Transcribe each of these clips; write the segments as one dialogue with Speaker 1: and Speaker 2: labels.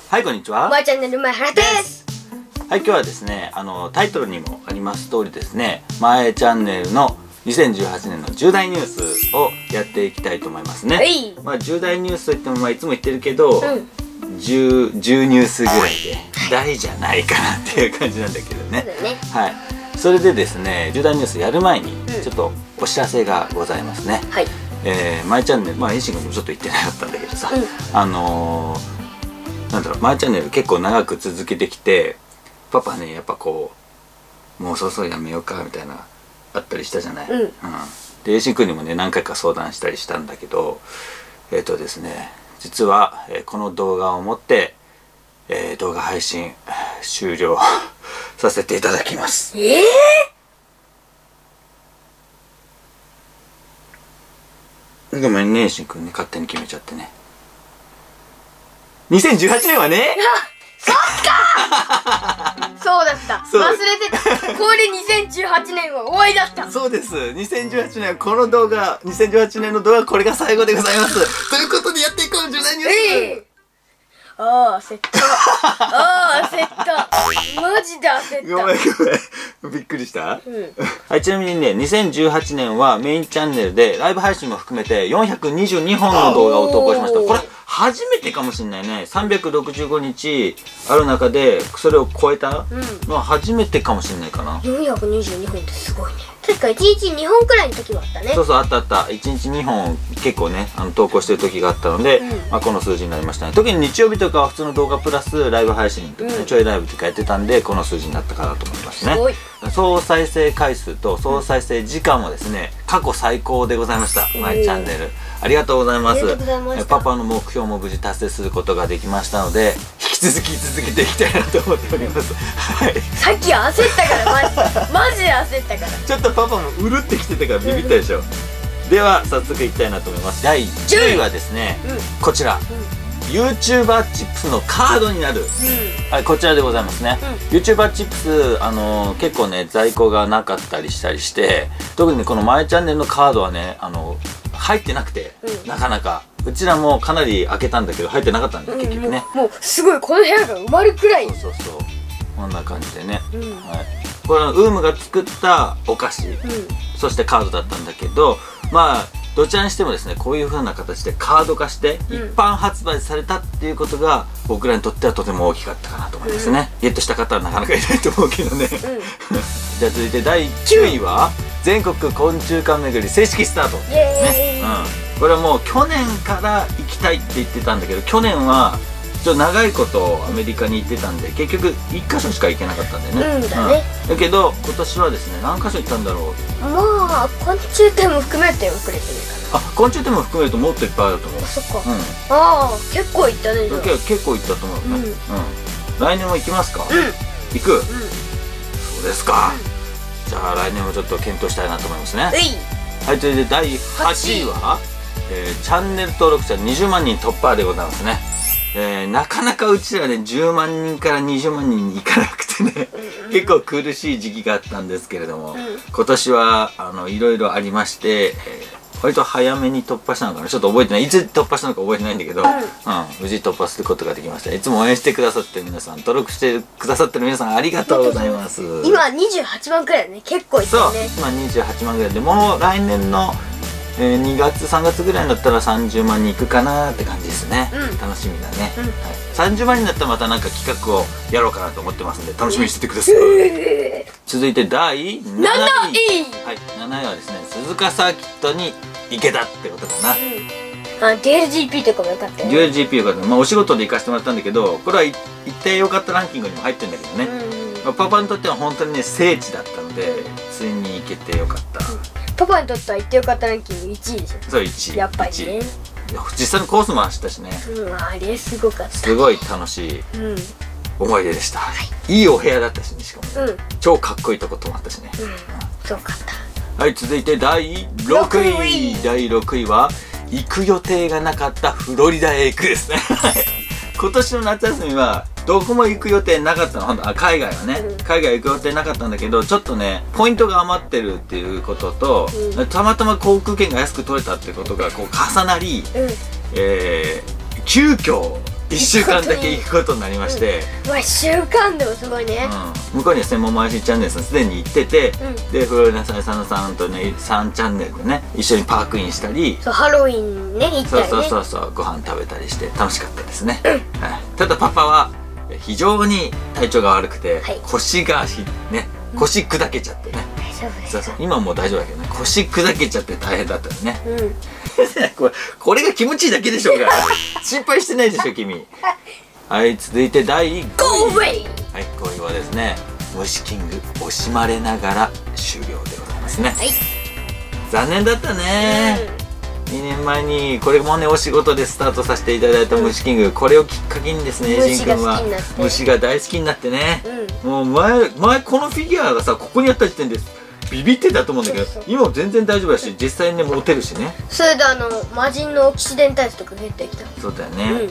Speaker 1: はい、こんにちは。
Speaker 2: まーちゃんの前原です。
Speaker 1: はい、今日はですね、タイトルにもあります通りですね、まーチャンネルの2018年の重大ニュースをやっていきたいと思いますね。まあ重大ニュースといっても、いつも言ってるけど、10ニュースぐらいで大じゃないかなっていう感じなんだけどね。はい。それでですね、重大ニュースやる前にちょっとお知らせがございますね。はい。まーチャンネル、まあエイシン君もちょっと言ってなかったんだけどさ、なんだろう、まーチャンネル結構長く続けてきて、パパね、やっぱこうもうそろそろやめようかみたいなあったりしたじゃない。でエイシン君にもね何回か相談したりしたんだけど、ですね、実は、この動画をもって、動画配信終了させていただきます。ごめんね、エイシン君ね、勝手に決めちゃってね。2018年はね。
Speaker 2: そっかそうだった。忘れてた。これ2018年は終わりだった。
Speaker 1: そうです。2018年はこの動画、2018年の動画これが最後でございます。ということでやっていこう、重大ニュース。
Speaker 2: 焦った。焦った。マジで焦った。
Speaker 1: ごめん。びっくりした。はい、ちなみにね、2018年はメインチャンネルでライブ配信も含めて422本の動画を投稿しました。これ初めてかもしれないね。365日ある中でそれを超えたのは初めてかもしれないかな。
Speaker 2: 422本ってすごいね。確か1日2本くらいの時もあったね。
Speaker 1: そうそう、あったあった。1日2本結構ね、投稿してる時があったので、まあこの数字になりましたね。特に日曜日とかは普通の動画プラスライブ配信とかね、ちょいライブとかやってたんで、この数字になったかなと思いますね。総再生回数と総再生時間はですね、過去最高でございました。マイチャンネル。ありがとうございます。パパの目標も無事達成することができましたので、引き続き続けていきたいなと思っております。はい。
Speaker 2: さっき焦ったからマジで焦ったから。
Speaker 1: ちょっとパパもうるってきてたからビビったでしょ。では早速いきたいなと思います。第10位はですね、こちら。YouTuber チップスのカードになる、はい、こちらでございますね。YouTuber チップス結構ね在庫がなかったりしたりして、特にねこのマイチャンネルのカードはね入ってなくて、なかなかうちらもかなり開けたんだけど入ってなかったんだよ結局ね。
Speaker 2: もうすごい、この部屋が埋まるくらい。
Speaker 1: そうこんな感じでね、はい、これはウームが作ったお菓子、そしてカードだったんだけど、まあどちらにしてもですね、こういう風な形でカード化して一般発売されたっていうことが僕らにとってはとても大きかったかなと思いますね。ゲットした方はなかなかいないと思うけどね。じゃあ続いて第9位は全国昆虫館巡り正式スタートね。これはもう去年から行きたいって言ってたんだけど、去年はちょっと長いことアメリカに行ってたんで結局1箇所しか行けなかったんだよね。だけど今年はですね、何箇所行ったんだろう。
Speaker 2: まあ昆虫展も含めて遅れてるかな。
Speaker 1: 昆虫展も含めるともっといっぱいあると思う。
Speaker 2: そっか。結構行ったね。
Speaker 1: 結構行ったと思うね。来年も行きますか。行く。そうですか。じゃあ来年もちょっと検討したいなと思いますね。はい、ということで第8位はチャンネル登録者20万人突破でございますね。なかなかうちらね10万人から20万人にいかなくてね結構苦しい時期があったんですけれども、今年はいろいろありまして、割と早めに突破したのかな、ちょっと覚えてない、いつ突破したのか覚えてないんだけど、無事突破することができました。いつも応援してくださってる皆さん、登録してくださってる皆さんありがとうございます。
Speaker 2: 今28万くらいね、結構いってるね。
Speaker 1: そう、今28万ぐらいで、もう来年の2月3月ぐらいになったら30万に行くかなって感じですね。楽しみだね。30万になったらまたなんか企画をやろうかなと思ってますんで楽しみにしててください。続いて第7位。はい、7位はですね、鈴鹿サーキットに行けたってことかな。
Speaker 2: DLGP とかもよかったよ。
Speaker 1: DLGP よかった。まあお仕事で行かせてもらったんだけど、これは行ってよかったランキングにも入ってるんだけどね。パパにとっては本当にね聖地だったので、ついに行けてよかった。
Speaker 2: パパにとっては行ってよかったランキング1位でしょ。
Speaker 1: そう、1位。やっぱり
Speaker 2: ね。
Speaker 1: 実際のコースも走ったしね。
Speaker 2: あれすごかった。
Speaker 1: すごい楽しい思い出でした。いいお部屋だったしね、しかも。超かっこいいとこ泊まったしね。
Speaker 2: すごかった。
Speaker 1: はい、続いて第6位。第6位は行く予定がなかったフロリダへ行くですね。今年の夏休みはどこも行く予定なかったの。ほんと海外はね、海外行く予定なかったんだけど、ちょっとねポイントが余ってるっていうことと、たまたま航空券が安く取れたってことがこう重なり、急遽 1週間だけ行くことになりまして、
Speaker 2: まあ1週間でもすごいね。
Speaker 1: 向こうには専門回しチャンネルさんすでに行ってて、でフロリダサイサノさんとね3チャンネルでね一緒にパークインしたり、
Speaker 2: そうハロウィンね行ったりね、
Speaker 1: そうご飯食べたりして楽しかったですね。ただパパは非常に体調が悪くて、腰がね腰砕けちゃってね。そう今もう大丈夫だけどね、腰砕けちゃって大変だったよね。これが気持ちいいだけでしょうが。心配してないでしょ君。はい、続いて第5位。はい、5位はですね、虫キング惜しまれながら終了でございますね。残念だったね。2年前にこれもねお仕事でスタートさせていただいた虫キング、これをきっかけにですね、エイジン君は虫が大好きになってね、もう前このフィギュアがさここにあった時点でビビってたと思うんだけど、今も全然大丈夫だし、実際ねモテるしね。
Speaker 2: それで魔人の騎士伝タイツとか減ってきた。
Speaker 1: そうだよね。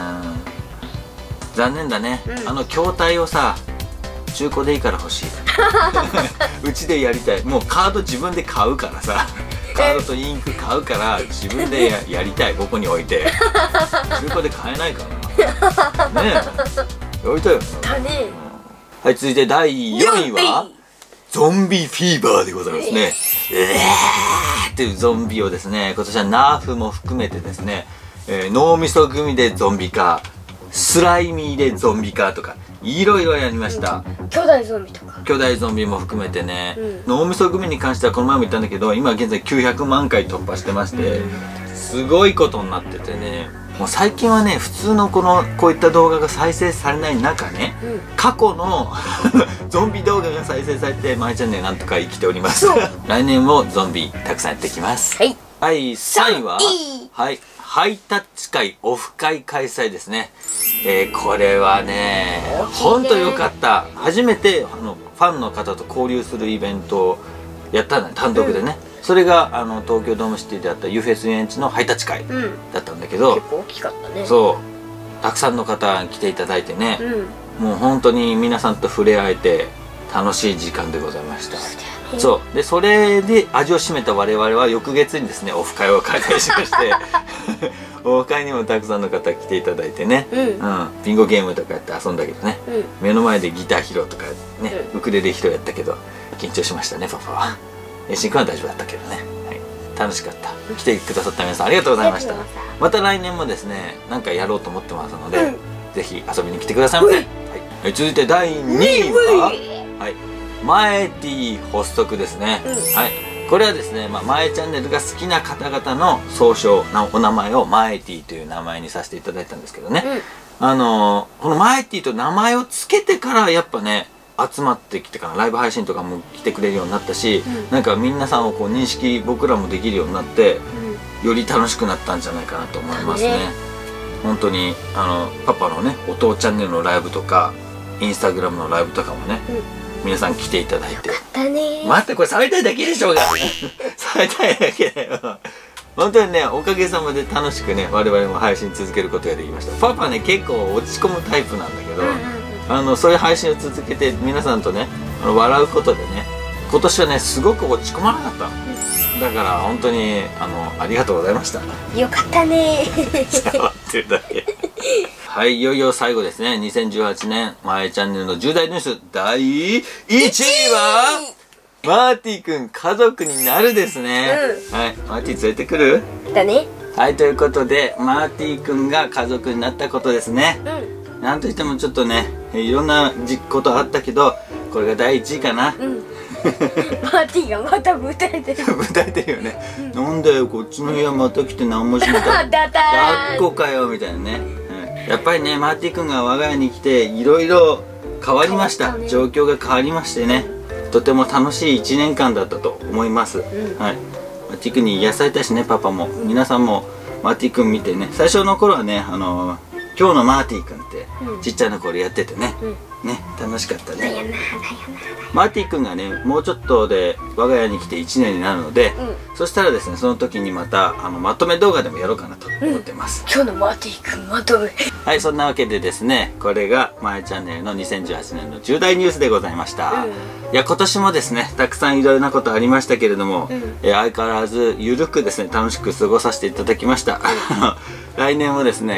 Speaker 1: 残念だね。筐体をさ中古でいいから欲しい。うちでやりたい。もうカード自分で買うからさ、カードとインク買うから自分でやりたい。ここに置いて中古で買えないかな。ねえやりたいよね。はい、続いて第4位はゾンビフィーバーでございますね。っていうゾンビをですね、今年はナーフも含めてですね、脳みそ組でゾンビ化、スライミーでゾンビ化とかいろいろやりました。
Speaker 2: 巨大ゾンビとか
Speaker 1: 巨大ゾンビも含めてね、脳みそ組に関してはこの前も言ったんだけど、今現在900万回突破してまして、すごいことになっててね、もう最近はね普通のこういった動画が再生されない中ね、過去のゾンビ動画が再生されてマイチャンネルなんとか生きております。来年もゾンビたくさんやっていきます。はい、3位はハイタッチ会オフ会開催ですね。これはねほんと良かった。初めてファンの方と交流するイベントをやったの、単独でね。それが東京ドームシティであったユーフェス遊園地のハイタッチ会だったんだけど、
Speaker 2: 結構大きかったね。
Speaker 1: そうたくさんの方来ていただいてね、もう本当に皆さんと触れ合えて楽しい時間でございました。そうでそれで味を占めた我々は翌月にですねオフ会を開催しましてオフ会にもたくさんの方来ていただいてね、ビンゴゲームとかやって遊んだけどね、目の前でギター披露とかね、ウクレレ披露やったけど緊張しましたねパパは。しんくんは大丈夫だったけどね、楽しかった。来てくださった皆さんありがとうございました。また来年もですね何かやろうと思ってますので、ぜひ遊びに来てくださいませ。続いて第2位はマエティ発足ですね。これはですね、マエチャンネルが好きな方々の総称なお名前をマエティという名前にさせていただいたんですけどね、このマエティと名前を付けてからやっぱね集まってきてからライブ配信とかも来てくれるようになったし、なんか皆さんをこう認識僕らもできるようになって、より楽しくなったんじゃないかなと思いますね。本当にパパのねお父チャンネルのライブとかインスタグラムのライブとかもね、皆さん来ていただいて。待ってこれ触りたいだけでしょうが。触りたいだけだよ。本当にねおかげさまで楽しくね我々も配信続けることができました。パパね結構落ち込むタイプなんだけど、そういう配信を続けて皆さんとね笑うことでね、今年はねすごく落ち込まなかった。だから本当にありがとうございました。
Speaker 2: よかったね。
Speaker 1: 触ってるだけ。はい、いよいよ最後ですね。2018年マエチャンネルの重大ニュース第1位はマーティくん家族になるですね。はい、マーティ連れてくる？
Speaker 2: だね。
Speaker 1: はい、ということでマーティくんが家族になったことですね。なんといってもちょっとねいろんなことあったけどこれが第1位かな。
Speaker 2: マーティがまた豚れてる。
Speaker 1: 豚れてるよね。なんだよこっちの部屋また来て何もしなかった。抱っこかよみたいなね。やっぱりねマーティ君が我が家に来ていろいろ変わりました。状況が変わりましてね、とても楽しい1年間だったと思います。はい、マーティ君に癒されたしね、パパも皆さんもマーティ君見てね、最初の頃はね今日のマーティ君ってちっちゃな頃やっててね、楽しかったね。マーティ君がねもうちょっとで我が家に来て1年になるので、そしたらですねその時にまたまとめ動画でもやろうかなと思ってます。
Speaker 2: 今日のマーティ君まとめ。
Speaker 1: はい、そんなわけでですねこれがマエチャンネルの2018年の重大ニュースでございました。いや今年もですねたくさんいろいろなことありましたけれども、相変わらずゆるくですね楽しく過ごさせていただきました。来年もですね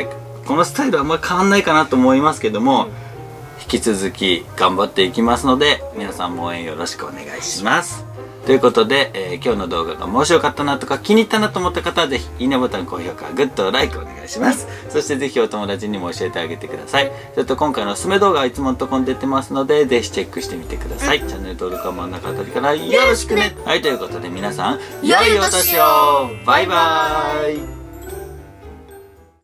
Speaker 1: このスタイルはあんま変わんないかなと思いますけども、引き続き頑張っていきますので、皆さんも応援よろしくお願いします。ということで、今日の動画が面白かったなとか気に入ったなと思った方はぜひいいねボタン、高評価、グッド、ライクお願いします。そしてぜひお友達にも教えてあげてください。それと今回のおすすめ動画はいつものとこに出てますので、ぜひチェックしてみてください。チャンネル登録は真ん中あたりからよろしくね。はい、ということで皆さん良いお年を。バイバーイ。